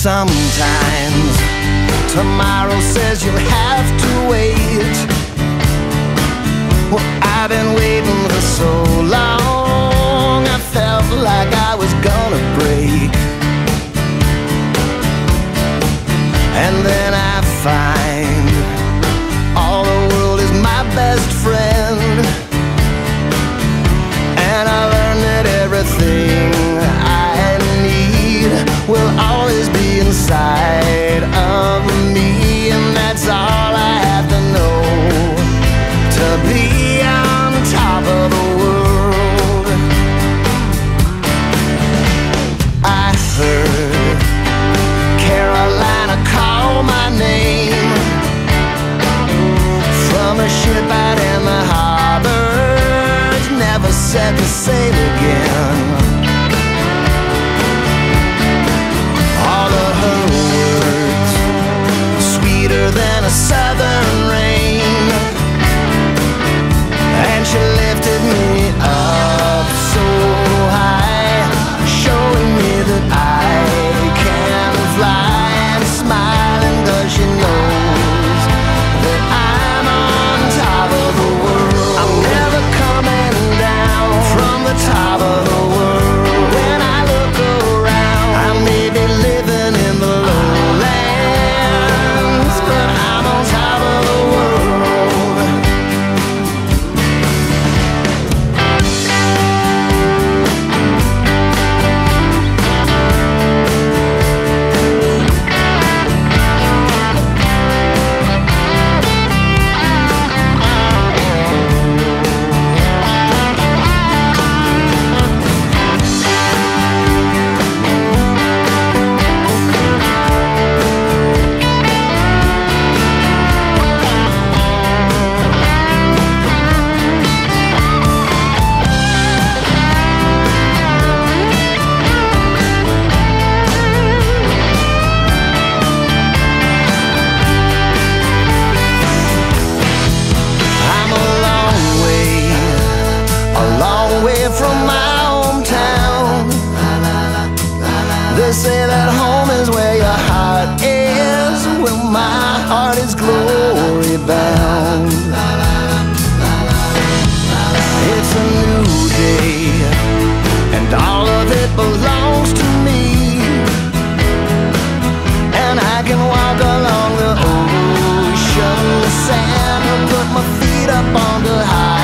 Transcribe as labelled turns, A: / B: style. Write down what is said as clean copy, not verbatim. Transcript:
A: Sometimes tomorrow says you'll have to wait. Well, I've been waiting for so long, I felt like I was gonna break. And then I find all the world is my best friend, and I learned that everything I need will always be inside of me. And that's all I have to know to be on top of the world. I heard Carolina call my name from a ship out in the harbor. Never set to sail again. All of her words sweeter than a southern rain, and she lifted me up so high, showing me that I can fly, and smiling 'cause she knows that I'm on top of the world. I'm never coming down from the top of the world. When I look around, I may be living in the lowlands, but I'm on top of the world. From my hometown, they say that home is where your heart is. Well, my heart is glory bound. It's a new day, and all of it belongs to me, and I can walk along the ocean sand and put my feet up on the high